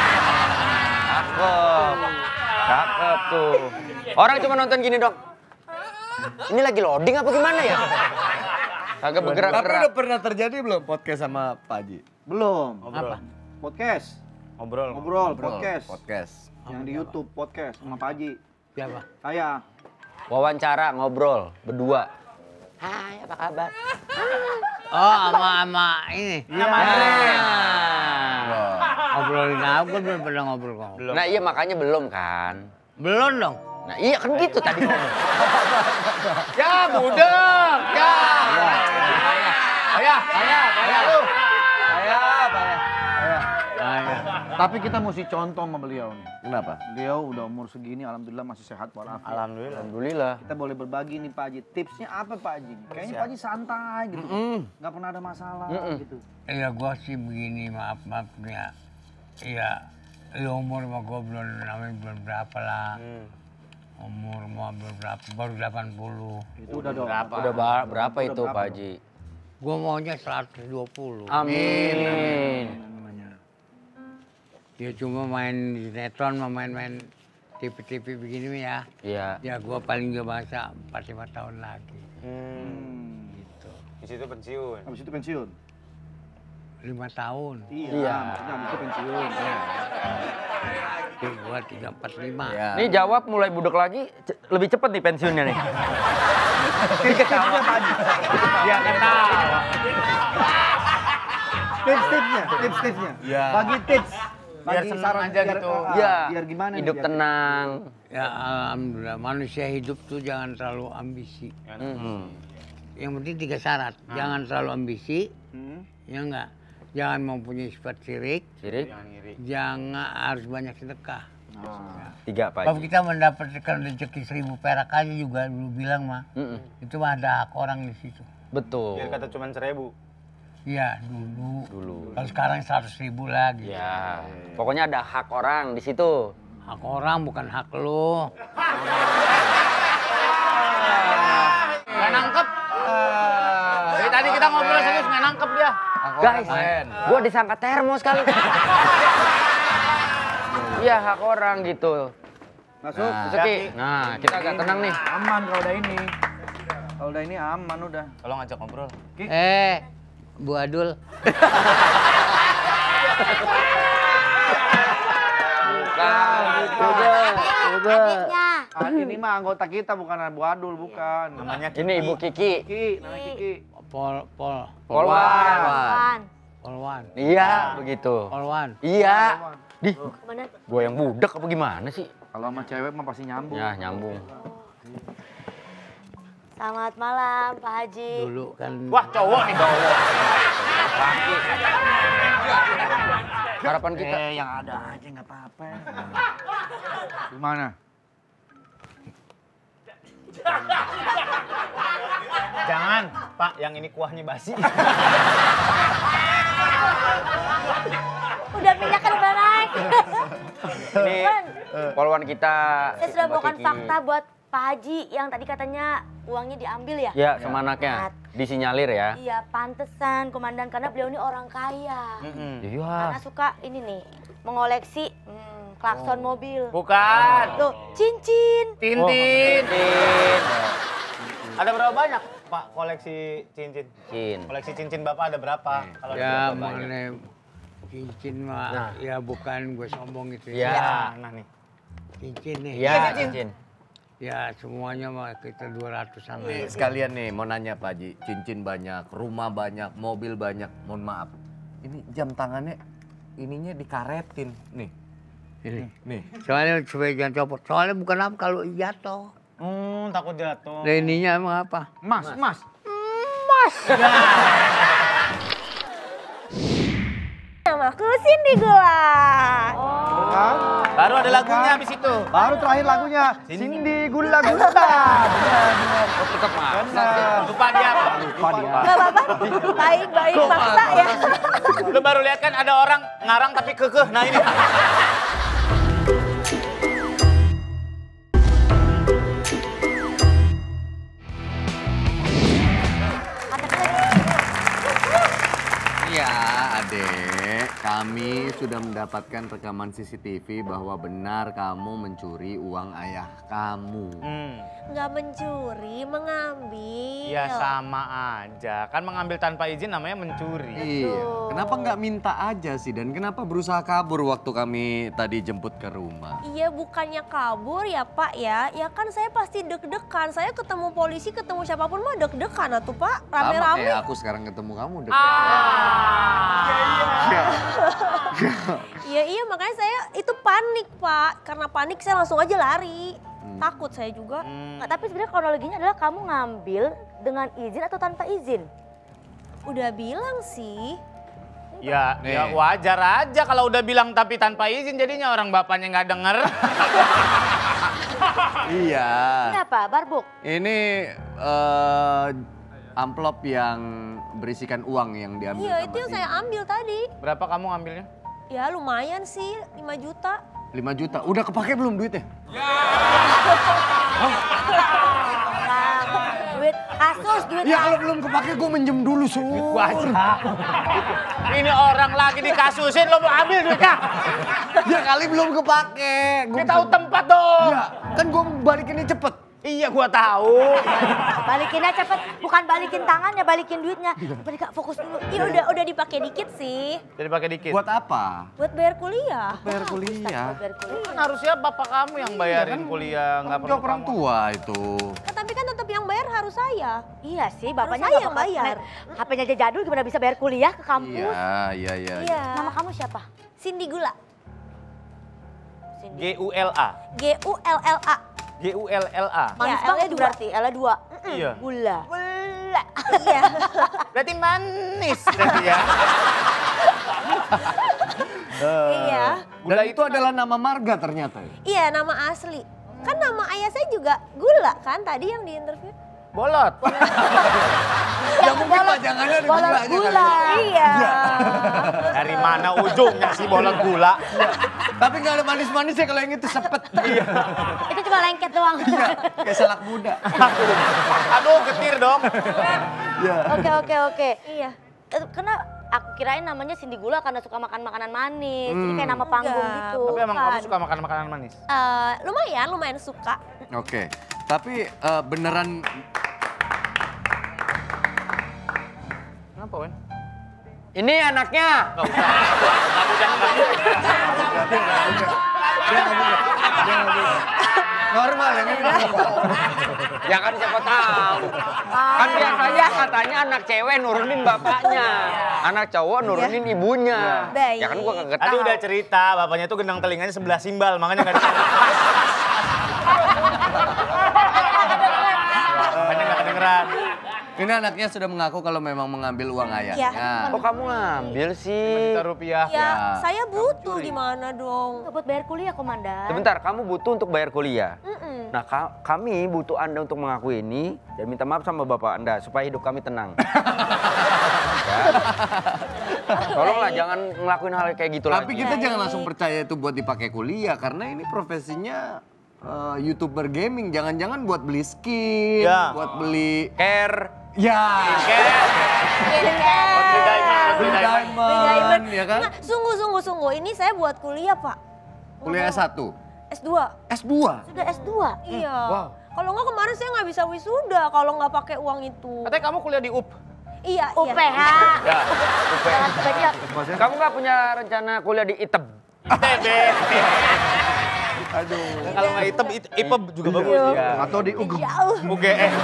Cakep. Cakep tuh. Orang cuma nonton gini dong. Ini lagi loading apa gimana ya? Kagak Tapi bergerak-gerak. udah pernah terjadi belum podcast sama Pak Haji? Belum. Ngobrol. Podcast. Ngobrol. Ngobrol, Ngobrol, podcast. Podcast. Yang di YouTube podcast sama Pak Haji. siapa? Saya. Wawancara, ngobrol, berdua. Hai, apa kabar? Oh, sama sama ini. Iya. Nah. Ngobrolin apa? Gue belum pernah ngobrol kok. Nah, iya makanya belum kan. Belum dong. Nah, iya kan gitu tadi ngomong. Ya, budak. Ya. Ayah, ayah, ayah lu. Ah, ya. Tapi kita mesti contoh sama beliau nih. Kenapa? Beliau udah umur segini, alhamdulillah masih sehat walafiat. Alhamdulillah. Alhamdulillah. Kita boleh berbagi nih Pak Haji. Tipsnya apa Pak Haji? Kayaknya Pak Haji santai gitu. Nggak pernah ada masalah Mm-mm. gitu. Iya gue sih begini, maaf maaf nih ya. Iya, ya umur mah gue belum namanya belum berapa lah. Hmm. Umur mau berapa? Baru delapan puluh. Itu udah dong. Berapa? Udah ba- berapa itu Pak Haji? Gua maunya seratus dua puluh. Amin. Ya cuma main sinetron, mau main-main T V-T V begini ya. Iya. Ya gua paling gak bahasa empat lima tahun lagi. Hmm. Gitu. Di situ pensiun. Habis itu pensiun. lima tahun. Iya, Iya. maksudnya habis itu pensiun. Ya. Oke, gua tiga empat lima. Iya. Nih jawab mulai budek lagi, ce- lebih cepet nih pensiunnya nih. Tips-tipsnya Pak Haji. Dia ketawa. Tips-tipsnya, tips-tipsnya. Iya. Bagi tips. Biar Bagi senang saran, aja biar, gitu. ah, Iya. Biar gimana nih, Hidup biar- tenang. Ya alhamdulillah manusia hidup tuh jangan terlalu ambisi. Hmm. Yang penting tiga syarat. Jangan terlalu ambisi, Hmm. ya enggak. Jangan mempunyai sifat sirik, Sirik, jangan harus banyak sedekah. tiga Pak Kalau Haji. kita mendapatkan rezeki seribu perak aja juga dulu bilang mah, Mm-mm. itu mah ada hak orang di situ. Betul. Biar kata cuman seribu. Iya dulu. Dulu. Kalau sekarang seratus ribu lagi. Ya, pokoknya ada hak orang di situ. Hak orang bukan hak lo. Gak nangkep. Dari tadi kita ngobrol serius gak nangkep dia. Guys, gua disangka termos kali. Iya, hak orang gitu. Masuk. Seki. Nah, kita agak tenang nih. Aman kalau udah ini. Kalau udah ini aman udah. Tolong ajak ngobrol. Eh, Bu Adul. Bukan, udah, udah. Adiknya. Ah, ini mah anggota kita bukan Bu Adul, bukan. Namanya Ini Ibu Kiki. Kiki, namanya Kiki. Pol, pol, Polwan. Apaan? polwan, Iya, begitu. polwan. Iya. Di, Bener. gua yang budek apa gimana sih? Kalau sama cewek mah pasti nyambung. Ya, nyambung. Selamat malam Pak Haji. Dulu kan. Wah cowok nih cowok. Laki. Harapan kita. Eh, yang ada aja nggak apa-apa. Gimana? Jangan, Pak, yang ini kuahnya basi. Udah minyak kan udah naik. Ini polwan kita. Saya sudah Mbak bawakan Kiki. fakta buat Pak Haji yang tadi katanya uangnya diambil ya? Ya, sama anaknya. Disinyalir ya. Iya, pantesan komandan karena beliau ini orang kaya. Iya. Karena suka ini nih mengoleksi hmm, klakson mobil. Bukan. Tuh, cincin. Tintin. Tin. Ada berapa banyak, Pak, koleksi cincin? Cin. Koleksi cincin Bapak ada berapa? Kalau Ya ada berapa? mengenai cincin mah, Nah. ya bukan gue sombong gitu Ya. ya. Nah nih. Cincin nih. Iya, cincin. Ya semuanya mah kita dua ratusan Nih, sekalian nih mau nanya Pak Haji, cincin banyak, rumah banyak, mobil banyak. Mohon maaf, ini jam tangannya ininya dikaretin nih. Ini. Nih. Soalnya supaya jangan copot. Soalnya bukan apa kalau jatuh. Hmm, takut jatuh. Nah ininya emang apa? Mas, mas. Namaku Cindy Gula. Kan? Baru ada lagunya habis itu. Baru terakhir lagunya. Cindy Gula Gula. Benar, Oh, tetap mas. Lupa dia, Pak. Lupa dia. Gak apa-apa. Baik-baik maksa ya. Lu baru lihat kan ada orang ngarang tapi kekeh. Nah ini. Iya, Adek. Kami sudah mendapatkan rekaman C C T V bahwa benar kamu mencuri uang ayah kamu. Hmm. Nggak mencuri, mengambil. Ya sama aja. Kan mengambil tanpa izin namanya mencuri. Iya. Kenapa nggak minta aja sih? Dan kenapa berusaha kabur waktu kami tadi jemput ke rumah? Iya bukannya kabur ya Pak ya. Ya kan saya pasti deg-degan. Saya ketemu polisi, ketemu siapapun mah deg-degan atuh Pak. Sama Rame-rame. kayak aku sekarang ketemu kamu. Dek. Iya iya makanya saya itu panik Pak. Karena panik saya langsung aja lari. Takut saya juga. Nggak, tapi sebenarnya kronologinya adalah kamu ngambil dengan izin atau tanpa izin? Udah bilang sih. Ya, Nih. ya wajar aja kalau udah bilang tapi tanpa izin jadinya orang bapaknya nggak denger. Iya. Ini apa? Barbuk? Ini eh, amplop yang berisikan uang yang diambil Iya sama itu yang si- saya ambil tadi. Berapa kamu ngambilnya? Ya lumayan sih lima juta. lima juta. Udah kepake belum duitnya? fokus duit. Ya kalau belum kepake gue minjem dulu, Sur. Gua aja. Ini orang lagi dikasusin, lo mau ambil duitnya? Ya kali belum kepake. Dia tahu tempat dong. Ya, kan gue balikinnya cepet. Iya, gua tahu. Balikinnya cepet, bukan balikin tangannya, balikin duitnya. Balik Kak, fokus dulu. Iya udah udah dipakai dikit sih. Jadi pakai dikit. Buat apa? Buat bayar kuliah. Bayar kuliah. Biar kuliah. Kan harusnya bapak kamu yang bayarin kuliah, nggak perlu Jawab orang kamu. tua itu. Kan, tapi kan tetap yang bayar harus saya. Iya sih, bapaknya saya nggak yang bakal- bayar. H P-nya aja jadul gimana bisa bayar kuliah ke kampus? Iya, iya, iya. Iya. Nama kamu siapa? Cindy Gula. G U L A. G U L L A. G U L L A. Manis Ya, banget L-nya dua. berarti, L-nya dua. Iya. Gula. Gula. Iya. Berarti manis berarti ya. Iya. Dan itu adalah nama marga ternyata. ya? Iya, nama asli. Kan nama ayah saya juga Gula kan tadi yang di interview. Bolot. Ya mungkin pajangannya ada Bolot gulanya gula. kali. Iya. Dari mana ujungnya sih bolot gula? Tapi nggak ada manis-manisnya kalau yang itu sepet. Iya. Itu cuma lengket doang. Kayak salak muda. Aduh, getir dong. Oke, oke, oke. Iya. Eh, Karena aku kirain namanya Cindy Gula karena suka makan makanan manis. Jadi kayak nama panggung Enggak. gitu. Tapi emang kamu Bukan. suka makan makanan manis? Eh, lumayan, lumayan suka. Oke, tapi eh, beneran Kenapa, Wen? Ini anaknya. Nggak usah. Nggak usah, nggak usah. normal ya kan? Ya kan siapa tahu. Kan biasanya katanya anak cewek nurunin bapaknya. Anak cowok nurunin ibunya. Baik. Ya kan gua kagak Tadi tahu. udah cerita, bapaknya tuh gendang telinganya sebelah simbal, makanya nggak dengeran. Makanya nggak kedengeran. Ini anaknya sudah mengaku kalau memang mengambil uang ayahnya. Kok kamu ngambil sih? Juta rupiah. Ya, saya butuh gimana dong? Buat bayar kuliah, Komandan. Sebentar, kamu butuh untuk bayar kuliah. Mm-mm. Nah, ka- kami butuh Anda untuk mengakui ini dan minta maaf sama bapak Anda supaya hidup kami tenang. Ya. Tolonglah jangan ngelakuin hal kayak gitu Tapi lagi. kita jangan langsung percaya itu buat dipakai kuliah karena ini profesinya eh, YouTuber gaming. Jangan-jangan buat beli skin, Ya. buat beli Care. ya, Beli diamond, beli beli diamond. diamond, ya kan? Nah, sungguh, sungguh, sungguh. Ini saya buat kuliah, Pak. Kuliah S satu, S dua. S dua. Sudah S dua. Iya. Wow. Kalau nggak kemarin saya nggak bisa wisuda kalau nggak pakai uang itu. Katanya kamu kuliah di U P. Iya, U P H. iya. Ya, Jangan sebaiknya. kamu nggak punya rencana kuliah di I T E B? I T B. Aduh. Kalau nggak I T B, I P E B juga bagus. Iya. Atau di U G M. Jauh. U G M.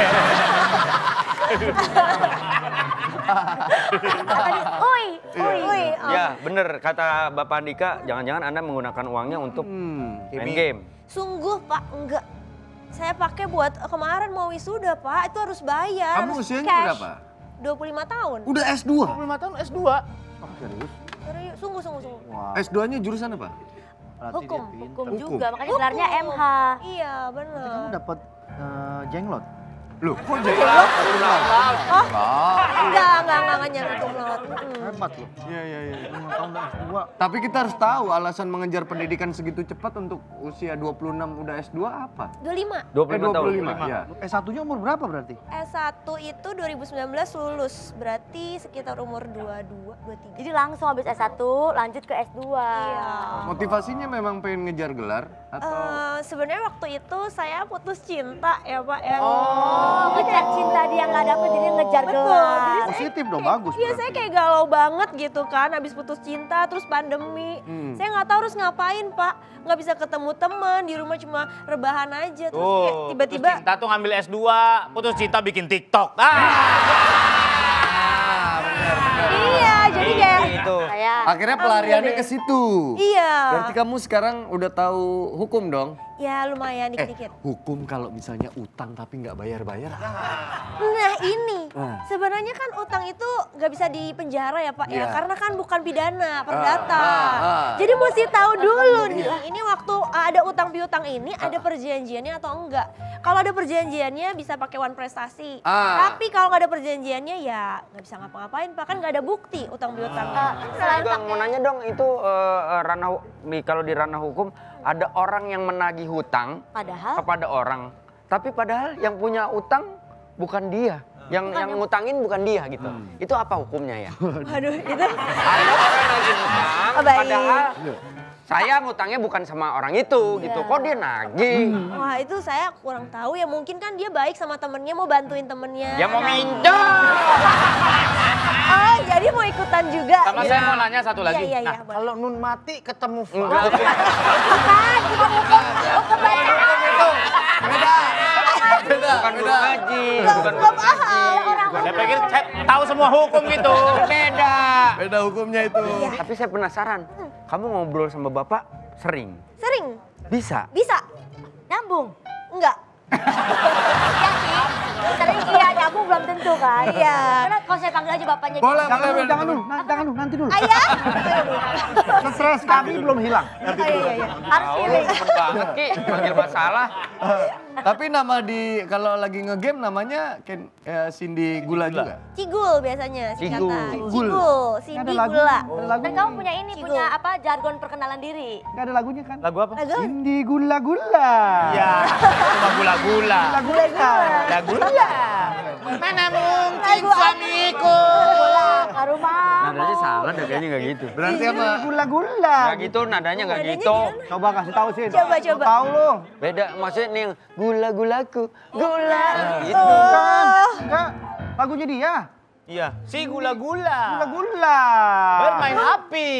Tadi, oi, oi. Woi, oh. Ya, bener kata Bapak Andika, jangan-jangan Anda menggunakan uangnya untuk Hmm. main game. Sungguh, Pak, enggak. Saya pakai buat eh, kemarin mau wisuda, Pak. Itu harus bayar. Kamu harus usianya cash. berapa? dua puluh lima tahun. Udah S dua. dua puluh lima tahun S dua. Serius, sungguh, sungguh, sungguh. S dua-nya jurusan apa? Hukum. Hukum Hukum. juga, makanya gelarnya M H. Iya, bener. Kamu dapat eh, jenglot. Loh, kok jadi? Enggak, enggak, enggak, enggak nyari kumlot. Mm-mm. Hebat loh. Iya, iya, iya. lima tahun udah S dua. Tapi kita harus tahu alasan mengejar pendidikan segitu cepat untuk usia dua puluh enam udah S dua apa? dua puluh lima. dua puluh lima Eh, tahun. dua puluh lima, ya. S satunya umur berapa berarti? S satu itu dua ribu sembilan belas lulus. Berarti sekitar umur dua puluh dua, dua puluh tiga. Jadi langsung habis S satu lanjut ke S dua. Iya. Motivasinya memang pengen ngejar gelar atau Eh, sebenarnya waktu itu saya putus cinta ya, Pak ya. Oh, ngejar cinta dia nggak dapet jadi ngejar Betul, gelar. jadi Positif dong, bagus Iya, berarti. saya kayak galau banget gitu kan, habis putus cinta, terus pandemi. Hmm. Saya nggak tahu harus ngapain, Pak. Nggak bisa ketemu teman, di rumah cuma rebahan aja. Terus kayak Tuh, tiba-tiba, putus cinta tuh ngambil S dua, putus cinta bikin TikTok. Ah. iya, jadi kayak, Itu. Saya akhirnya pelariannya ke situ. iya. Berarti kamu sekarang udah tahu hukum dong? Ya lumayan Eh, dikit-dikit. hukum kalau misalnya utang tapi nggak bayar-bayar. Nah ini, Ah. sebenarnya kan utang itu nggak bisa dipenjara ya Pak Iya. ya, karena kan bukan pidana, perdata. ah, ah. Jadi mesti tahu dulu nih, ini waktu uh, ada utang piutang ini ada perjanjiannya atau enggak. Kalau ada perjanjiannya bisa pakai one prestasi, Ah. tapi kalau nggak ada perjanjiannya ya nggak bisa ngapa-ngapain Pak, kan nggak ada bukti utang piutang. Saya juga mau nanya dong, itu eh, eh, ranah hu- di- kalau di ranah hukum ada orang yang menagih hutang padahal kepada orang, tapi padahal yang punya utang bukan dia. Yang yang ngutangin bukan dia gitu. Itu apa hukumnya ya? Waduh, itu. Ada orang lagi ngutang, Oh, baik. padahal saya ngutangnya bukan sama orang itu gitu. Kok dia nagih? Wah, itu saya kurang tahu ya. Mungkin kan dia baik sama temennya, mau bantuin temennya. Ya mau Nah. minjem. Oh, jadi mau ikutan juga. Sama saya mau nanya satu lagi. Iya, iya, iya. Nah, kalau Nun mati ketemu Enggak. Bukan, bukan hukum. Hukum bacaan. Beda. Beda. Bukan Beda. haji. Bukan Nggak paham. Saya pikir saya tahu semua hukum gitu. Beda. Beda hukumnya itu. Tapi saya penasaran. Kamu ngobrol sama bapak sering? Sering? Bisa? Bisa? Nyambung. Enggak? Iya sih. Sering iya, nyambung belum tentu kan. Iya. Karena kalau saya panggil aja bapaknya. Boleh, Jangan boleh, dulu, boleh. jangan dulu, nanti, jangan dulu, nanti dulu. Ayah? Stres kami belum hilang. Oh, iya, iya, iya. Harus pilih. Temen banget Ki, panggil masalah. Tapi nama di kalau lagi ngegame namanya Ken, eh, Cindy Gula juga. Cigul biasanya Cigul. singkatan. Cigul. Cigul, Nggak Cindy ada lagu, Gula. nggak ada lagu. Dan kamu punya ini, Cigul. punya apa, jargon perkenalan diri. Nggak ada lagunya kan? Lagu apa? Lagu? Cindy gula-gula. Ya, cuma gula-gula. Gula-gula. Gula-gula. Mana mungkin Lagu apa? suamiku. Pulang ke rumah. Nadanya salah deh kayaknya nggak gitu. Berarti apa? Gula-gula. Nggak gitu, nadanya nggak Nadanya gitu. gimana? Coba kasih tahu sih. Coba, coba. Tahu lo. Beda, maksudnya nih yang gula-gulaku, gula. Gitu. Oh. Enggak. Lagunya dia. Iya, si gula-gula. Gula-gula. Bermain api.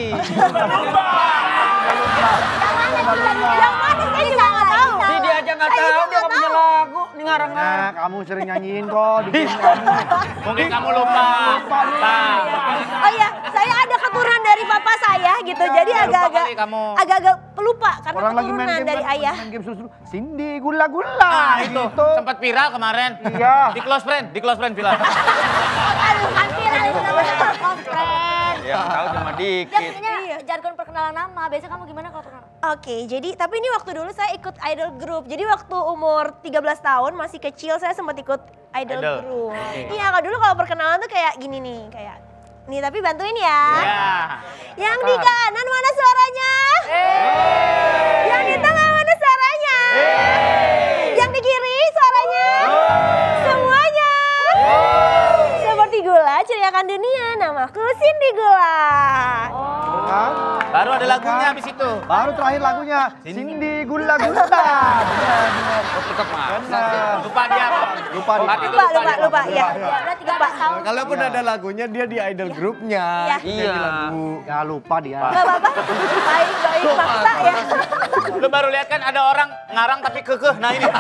Yang mana saya juga nggak tahu. Si dia aja nggak tahu, dia nggak punya lagu, ini ngarang-ngarang. Nah, kamu sering nyanyiin kok di game kamu. Mungkin kamu lupa. Nah, Oh iya, saya ada keturunan dari papa saya gitu. Jadi lupa agak-agak kali kamu. agak-agak pelupa karena Orang lagi main keturunan game dari kan, ayah. main game seru-seru. Cindy gula-gula. nah itu Gitu. sempat viral kemarin. Iya. Di close friend, di close friend viral. Bukan viral itu namanya close friend. Ya tahu cuma Dia dikit. punya Iya. jargon perkenalan nama. Biasanya kamu gimana kalau perkenalan? Oke, jadi tapi ini waktu dulu saya ikut idol group. Jadi waktu umur tiga belas tahun masih kecil saya sempat ikut idol, Idol. group. Oke. Iya, kalau dulu kalau perkenalan tuh kayak gini nih, kayak nih tapi bantuin ya. Ya. Yang di kanan mana suaranya? Yang di tengah mana suaranya? Yang di kiri suaranya? Semuanya. Seperti gula ceriakan dunia, namaku Cindy Gula. Kan? Baru ada lagunya habis itu. Baru terakhir lagunya. Cindy gula-gula. Benar, Oh, tetap maksa. benar. Lupa dia apa? Lupa dia. Berarti Lupa, lupa, lupa, ya. Ya, udah tiga belas tahun. Kalaupun ada lagunya dia di idol grupnya. Iya. Dia di Iya. lagu. Ya lupa dia. Gak apa-apa, baik, baik, maksa ya. Lu baru lihat kan ada orang ngarang tapi kekeh. Nah ini.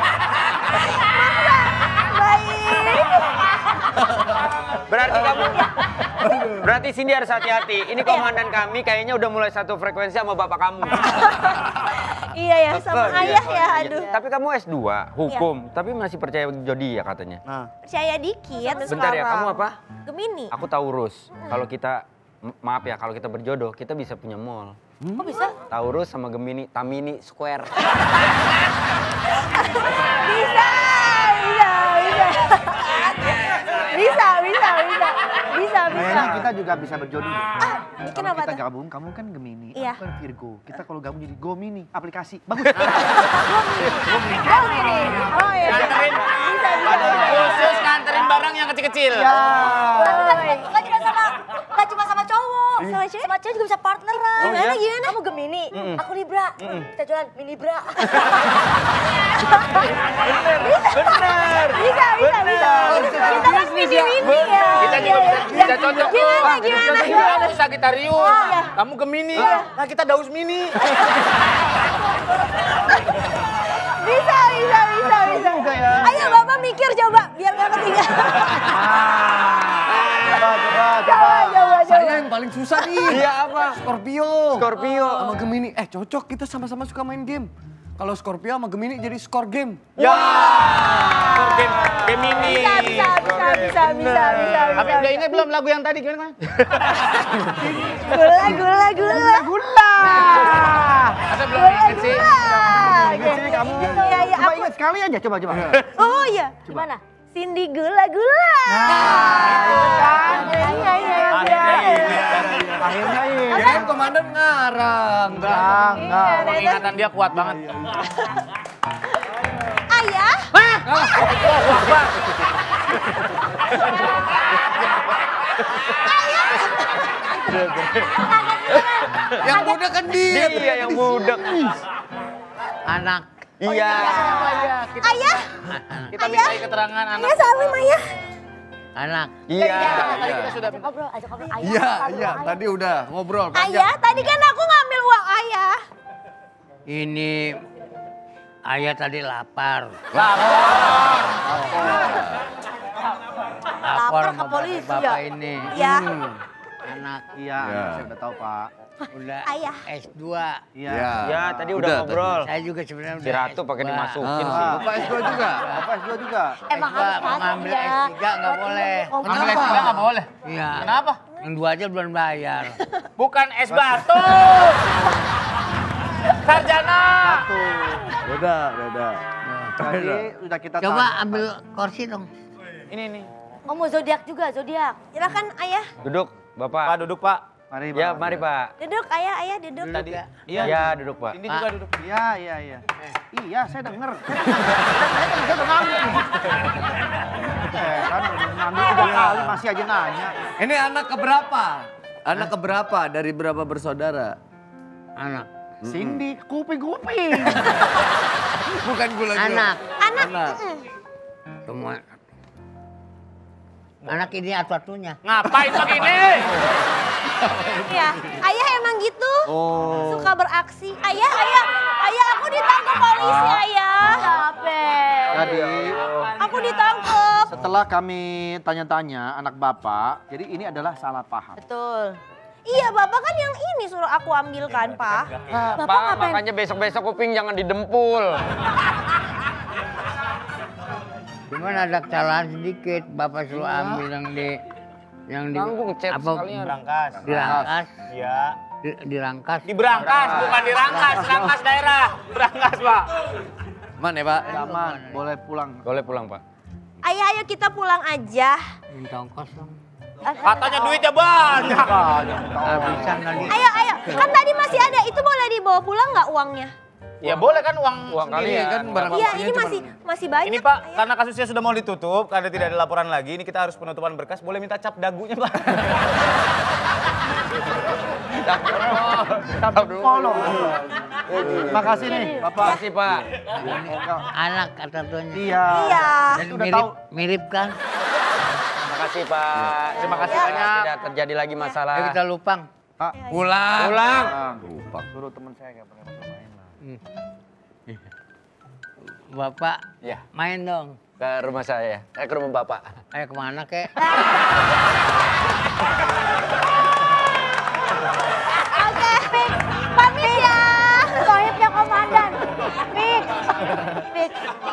Baik. Berarti kamu, berarti Cindy harus hati-hati. Ini komandan kami kayaknya udah mulai satu frekuensi sama bapak kamu. Iya ya, sama Iya. ayah ya, aduh. Tapi kamu S dua, hukum, tapi masih percaya jodi ya katanya. Percaya dikit. Bentar ya, kamu apa? Gemini. Aku Taurus. Kalau kita, m- maaf ya, kalau kita berjodoh, kita bisa punya mall. Kok bisa? Taurus sama Gemini, Tamini Square. Bisa, bisa, bisa. Bisa, bisa, bisa. Bisa, bisa. Kayaknya kita juga bisa berjodoh. deh. Bikin Kalau apa kita tuh? gabung, kamu kan Gemini, Iya. aku kan Virgo. Kita kalau gabung jadi Gomini, aplikasi. Bagus. Oh ini. Oh iya. Nganterin. Bisa, bisa. Khusus nganterin barang yang kecil-kecil. Ya. Gak cuma sama, gak cuma sama cowok. Sama cewek? Sama cewek juga bisa partneran. Gimana, gimana? Kamu Gemini, aku Libra. Kita jualan mini bra. Bener. Bisa, bisa, bisa. Kita kan mini-mini ya. Kita juga bisa, bisa cocok. Gimana, Ah, gimana, Aku gimana? Sagittarius, kamu Gemini. Nah kita Daus Mini. Bisa, bisa, bisa, bisa. Juga ya. Ayo Bapak mikir coba, biar gak ketinggalan. Coba, coba, Coba, coba. coba, Saya coba. yang paling susah nih. Iya apa? Scorpio. Scorpio. Sama Gemini. Eh cocok kita sama-sama suka main game. Kalau Scorpio sama Gemini jadi skor game. Ya. Gem Gemini. Bisa, bisa, bisa, bisa, bisa, bisa. Tapi udah ingat belum lagu yang tadi gimana? Gula, gula, gula. Gula. Masa belum Gula, ingat sih? gula. Ingat sih kamu. Iya, iya, Coba aku. ingat sekali aja, coba, coba. Oh iya. Gimana? Cindy gula, gula. Kan? Iya, iya, iya. Akhirnya ini. Akhirnya ini. Kan komandan ngarang. Enggak, enggak. Ingatan dia kuat banget. Ayah. Yang muda kan dia. Dia yang budak. Anak. Iya. Kita, Ayah, kita minta keterangan anak. ayah salim ayah. Anak. Iya. Tadi kita sudah Ajak ngobrol, ajak ngobrol. Ayah, Iya, ngobrol, iya. ayah. Tadi udah ngobrol. Ayah, tadi kan aku ngambil uang ayah. Ini ayah tadi lapar. Lapar ke sama polisi bapak ya? ini. Iya. Hmm. Anak Iya, Ya. saya udah tahu Pak. udah Ayah. S dua. Iya. Ya, tadi udah, Udah, ngobrol. Saya juga sebenarnya Si udah Ratu S dua. pakai dimasukin Ah, sih. Bapak S dua juga. Bapak S dua juga. Emang S dua, harus mau pasang ngambil ya. S tiga nggak Buat boleh. ini, ngomong. Ngambil S tiga nggak boleh. Iya. Kenapa? Yang dua aja belum bayar. Bukan es batu. Sarjana. Beda, beda. Jadi udah kita Coba tanya. ambil kursi dong. Ini nih. Oh mau zodiak juga, zodiak. Silakan ayah. Duduk, Bapak. Pak duduk Pak. Mari, Ya, Pak. mari Pak. Duduk ayah, ayah duduk. Tadi. Iya, ya, duduk Pak. Ini juga duduk. Iya, iya, iya. Iya, saya denger. Saya kan udah ngambil. Eh, kan udah ngambil tiga kali masih aja nanya. Ini anak keberapa? Anak keberapa dari berapa bersaudara? Anak. Cindy, kuping-kuping. Bukan gula Anak. Anak. Anak. mm. Semua. Anak ini atu-atunya. Ngapain begini? Iya, ayah emang gitu. Oh. Suka beraksi. Ayah, ayah, ayah aku ditangkap polisi ayah. Capek. Jadi, Aku ditangkap. setelah kami tanya-tanya anak Bapak, jadi ini adalah salah paham. Betul. Iya, bapak kan yang ini suruh aku ambilkan, Pak. Bapak Pak, ngapain? makanya besok-besok kuping jangan didempul. Cuman ada kesalahan sedikit. Bapak suruh ambil yang di yang di Tanggung, cet sekalian. Berangkas. dirangkas, Iya. di, dirangkas. Di berangkas, bukan dirangkas. Rangkas daerah. Berangkas Pak. Man ya Pak? Aman, boleh pulang. Boleh pulang, Pak. Ayah, ayo kita pulang aja. Minta ongkos dong. Katanya duitnya banyak. Habisan tadi. Ayo, ayo. Kan tadi masih ada. Itu boleh dibawa pulang nggak uangnya? Ya boleh kan uang, Uang sendiri kalian. kan barang Iya, buktinya ini cuma- masih masih banyak. Ini Pak, ayah. karena kasusnya sudah mau ditutup, karena tidak ada laporan lagi, ini kita harus penutupan berkas. Boleh minta cap dagunya Pak? Polo. Makasih nih, Bapak. Makasih, Pak. Anak atu-atunya. Iya. Iya. Dan Udah mirip, tahu. mirip kan? Makasih, Pak. Terima kasih Semoga banyak. Tidak terjadi lagi masalah. Ayo kita lupang. Pak, Pulang. Pulang. lupa. Suruh teman saya nggak pakai masuk main lah. Bapak, Ya, main dong. ke rumah saya. Eh, ke rumah Bapak. Ayo kemana kek? Oke, Fik. Pamit ya. Sohibnya komandan. Fik. Fik.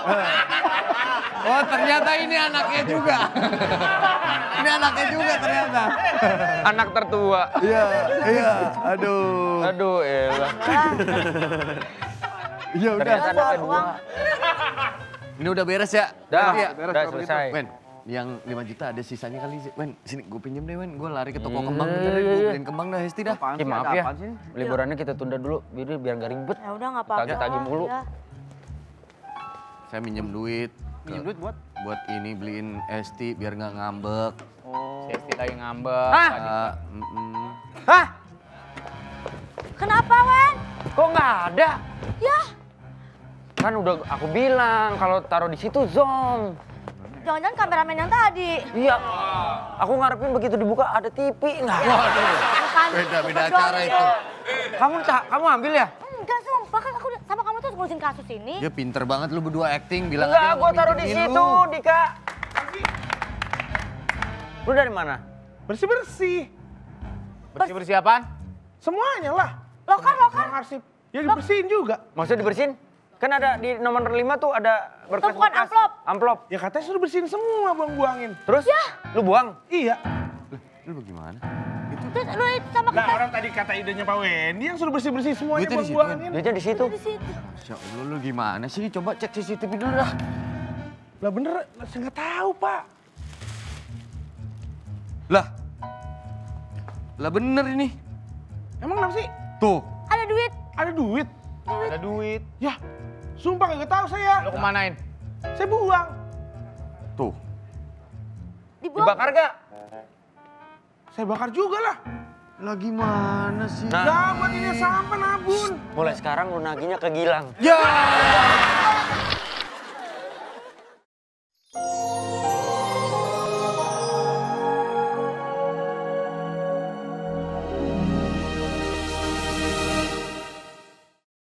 Oh ternyata ini anaknya juga. Ini anaknya juga ternyata. Anak tertua. Iya, iya. Aduh. Aduh, elah. Ya udah. Ternyata anak kedua. Ini udah beres ya? Dah, Berarti ya? beres udah kalau selesai. Wen, yang lima juta ada sisanya kali. Wen, sini gue pinjem deh Wen. Gue lari ke toko Hmm, kembang. iya, Bener, iya, gue iya. beliin kembang dah Hesti dah. Apaan Eh, sih? maaf Ada ya. apaan sih? Liburannya kita tunda dulu, biar biar nggak ribet. Ya udah nggak apa-apa. Tagih-tagih mulu. Ya. Saya minjem duit. Pinjam duit buat? Buat ini beliin Esti biar nggak ngambek. Oh. Sesti lagi ngambek. Hah? Ah, mm-mm. Hah? Kenapa, Wen? Kok nggak ada? Ya, Kan udah aku bilang kalau taruh di situ zong. jangan-jangan kameramen yang tadi. Iya. Aku ngarepin begitu dibuka ada T V nggak? Bukan. Beda-beda Berdua acara nih. itu. Kamu tak, kamu ambil ya? Enggak, sumpah kan aku sama kamu tuh ngurusin kasus ini. Dia pinter banget lu berdua acting. Bilang Enggak, aja gua mau taruh di minjemin situ, lu. Dika. Lu dari mana? Bersih-bersih. Bersih-bersih apaan? Semuanya lah. Lokar, lokar. Orang arsip. Ya dibersihin juga. Maksudnya dibersihin? Kan ada di nomor lima tuh ada berkas. Itu bukan amplop. Amplop. Ya katanya suruh bersihin semua, buang-buangin. Terus? Lu buang? Iya. Lu bagaimana? Terus lu sama Lah kita orang tadi kata idenya Pak Wendy yang suruh bersih-bersih semuanya, Duitnya di situ, buang-buangin. Duitnya di situ. di situ. Masya Allah lu gimana sih? Coba cek C C T V dulu dah. Lah bener, saya nggak tahu Pak. Lah. Lah bener ini. Emang kenapa sih? Tuh. Ada duit. Ada duit? Ada duit. Ya, sumpah nggak tahu saya. Lu kemanain? Saya buang. Tuh. Dibuang. Dibakar gak? Saya bakar juga lah. Lah gimana sih? Nah, Ya buat ini sampah nabun. mulai sekarang lu naginya ke Gilang. Ya.